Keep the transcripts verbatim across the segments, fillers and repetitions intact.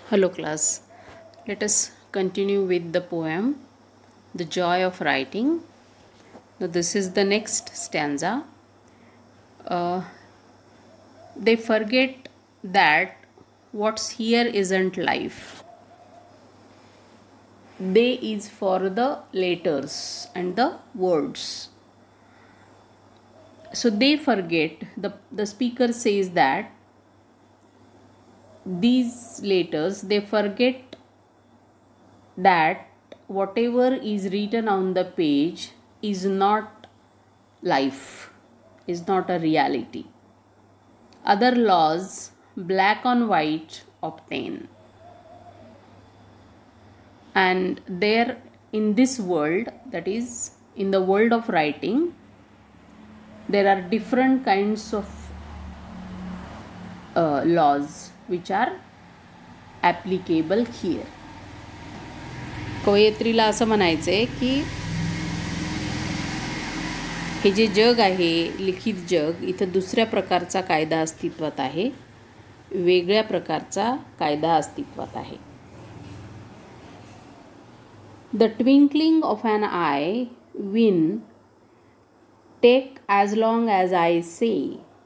Hello class, let us continue with the poem The Joy of Writing. Now this is the next stanza. Uh, they forget that what's here isn't life. They is for the letters and the words. So they forget, the, the speaker says that these letters, they forget that whatever is written on the page is not life, is not a reality. Other laws, black on white, obtain. And there in this world, that is in the world of writing, there are different kinds of uh, laws which are applicable here. कवयित्रीला असं म्हणायचं आहे की हे जे जग आहे, लिखित जग, इथं दुसऱ्या प्रकारचा कायदा अस्तित्वात आहे, वेगळ्या प्रकारचा कायदा अस्तित्वात आहे. The twinkling of an eye win take as long as I say.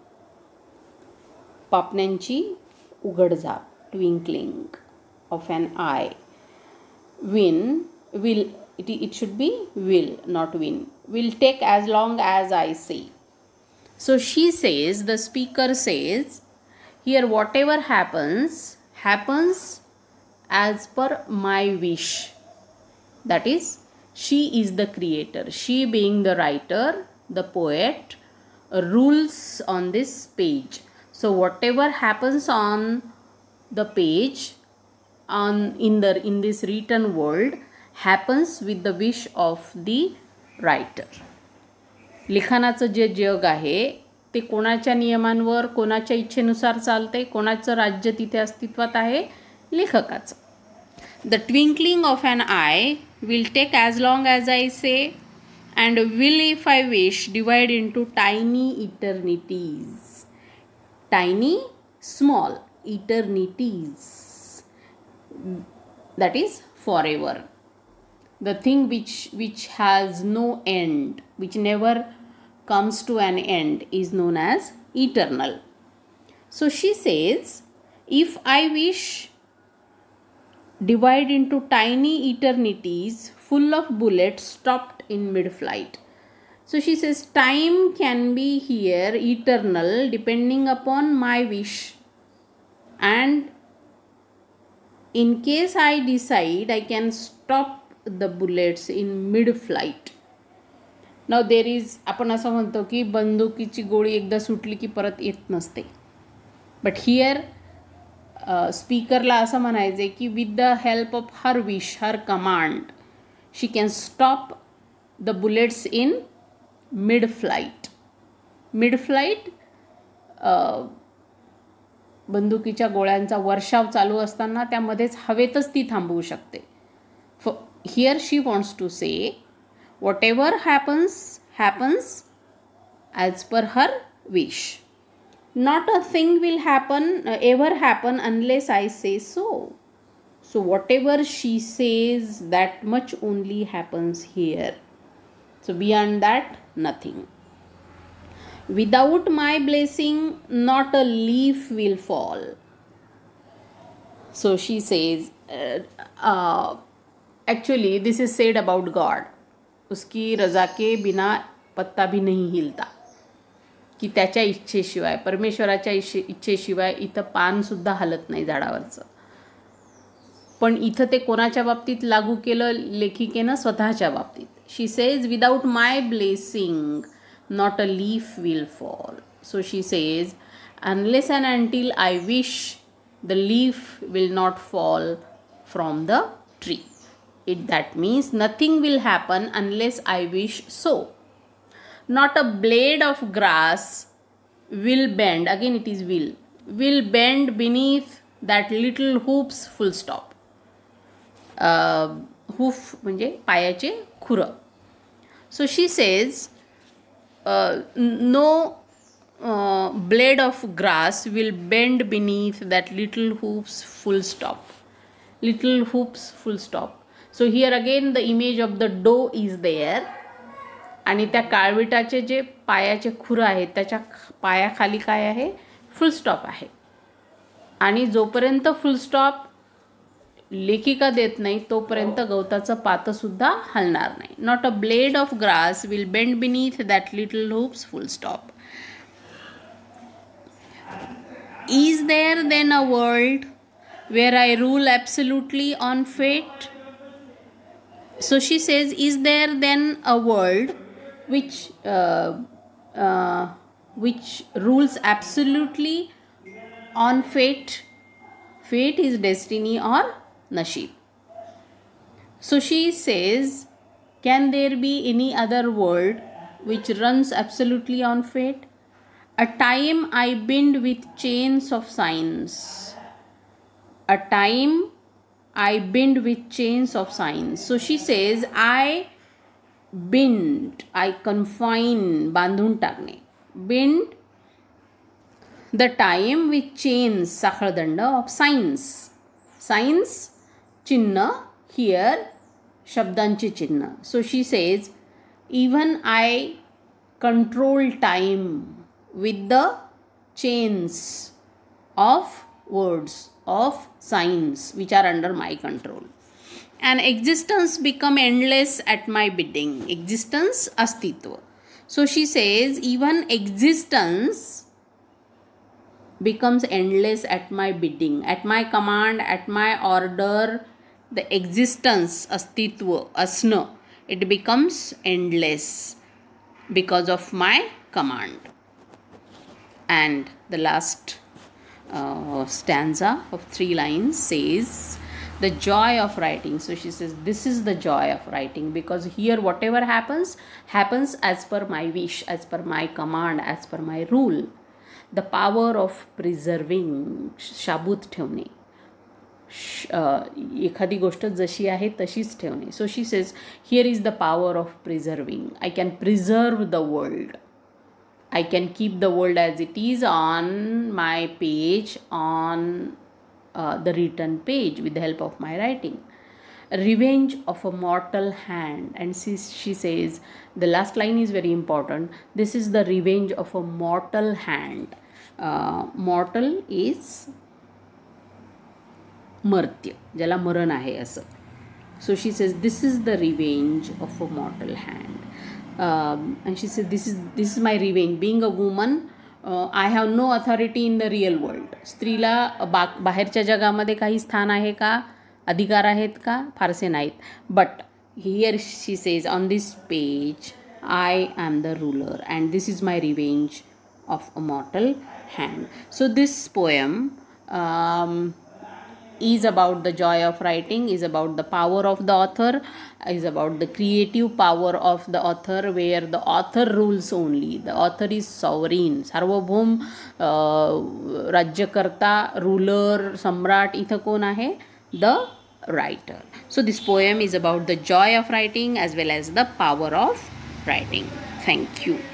पापण्यांची उघडझाप, twinkling of an eye. Win will, it, it should be will, not win, will take as long as I say. So she says, the speaker says, here whatever happens, happens as per my wish. That is, she is the creator. She being the writer, the poet, rules on this page. So whatever happens on the page, on in the in this written world, happens with the wish of the writer. लिखाणाचं जे जग आहे ते कोणाच्या नियमांवर, कोणाच्या इच्छेनुसार चालते, कोणाचं राज्य तिथे अस्तित्वात आहे? लेखकाचं. The twinkling of an eye will take as long as I say, and will, if I wish, divide into tiny eternities. Tiny, small, eternities. That is forever. The thing which, which has no end, which never comes to an end, is known as eternal. So she says, if I wish, divide into tiny eternities full of bullets stopped in mid-flight. So she says time can be here eternal depending upon my wish, and in case I decide, I can stop the bullets in mid-flight. Now there is, आपण असं म्हणतो की बंदुकीची गोळी एकदा सुटली की परत येत नसते. But here स्पीकरला असं म्हणायचे की with the help of her wish, her command, she can stop the bullets in mid-flight. Mid-flight, बंदुकीच्या गोळ्यांचा वर्षाव चालू असताना त्यामध्येच हवेतच ती थांबवू शकते. Here she wants to say, whatever happens, happens as per her wish. Not a thing will happen, uh, ever happen unless I say so. So whatever she says, that much only happens here. So beyond that, nothing. Without my blessing, not a leaf will fall. So she says, uh, uh, actually this is said about God. उसकी रजा के बिना पत्ता भी नहीं हिलता. की त्याच्या इच्छेशिवाय, परमेश्वराच्या इच्छे इच्छेशिवाय इथं पानसुद्धा हलत नाही झाडावरचं. पण इथं ते कोणाच्या बाबतीत लागू केलं? लेखिकेनं स्वतःच्या बाबतीत. She says, without my blessing not a leaf will fall. So she says, unless and until I wish, the leaf will not fall from the tree. It that means nothing will happen unless I wish so. Not a blade of grass will bend, again it is will, will bend beneath that little hoops full stop. Uh, hoof म्हणजे पायाचे खुरं. So she says, uh, no uh, blade of grass will bend beneath that little hoops full stop. little hoops, full stop. So here again the image of the dough is there. आणि त्या काळविटाचे जे पायाचे खुरं आहेत त्याच्या पायाखाली काय आहे, full stop आहे. आणि जोपर्यंत फुल स्टॉप लेखिका देत नाही तोपर्यंत गवताचं पातं सुद्धा हलणार नाही. Not a blade of grass will bend beneath that little hoops, full stop. Is there then a world where I rule absolutely on fate? So she says, is there then a world which uh, uh, which rules absolutely on fate? Fate is destiny or nasib. So she says, can there be any other world which runs absolutely on fate? A time I bind with chains of signs. A time I bind with chains of signs. So she says, I bind, I confine, बांधून टाकणे. Bind the time with chains, साखळदंड of signs. Signs, चिन्ह, here, शब्दांचे चिन्ह. So she says, even I control time with the chains of words, of signs which are under my control. And existence become endless at my bidding. Existence, astitva. So she says, even existence becomes endless at my bidding, at my command, at my order. The existence, astitva, asna, it becomes endless because of my command. And the last Uh, stanza of three lines says the joy of writing. So she says, this is the joy of writing, because here whatever happens happens as per my wish, as per my command, as per my rule. The power of preserving, शाबूत ठेवणे, एखादी गोष्ट जशी आहे तशीच ठेवणे. So she says, here is the power of preserving. I can preserve the world. I can keep the world as it is on my page, on uh, the written page with the help of my writing. Revenge of a mortal hand. And she, she says, the last line is very important. This is the revenge of a mortal hand. Uh, mortal is मर्त्य, ज्याला मरण आहे असं. So she says, this is the revenge of a mortal hand. Um, and she said, this is this is my revenge. Being a woman, uh, I have no authority in the real world. स्त्रीला बा बाहेरच्या जगामध्ये काही स्थान आहे का, अधिकार आहेत का, फारसे नाहीत. But here she says, on this page I am the ruler and this is my revenge of a mortal hand. So this poem um, is about the joy of writing, is about the power of the author, is about the creative power of the author, where the author rules only. The author is sovereign, Sarvabhauma, राज्यकर्ता, ruler, सम्राट. इथं कोण आहे? The writer. So this poem is about the joy of writing as well as the power of writing. Thank you.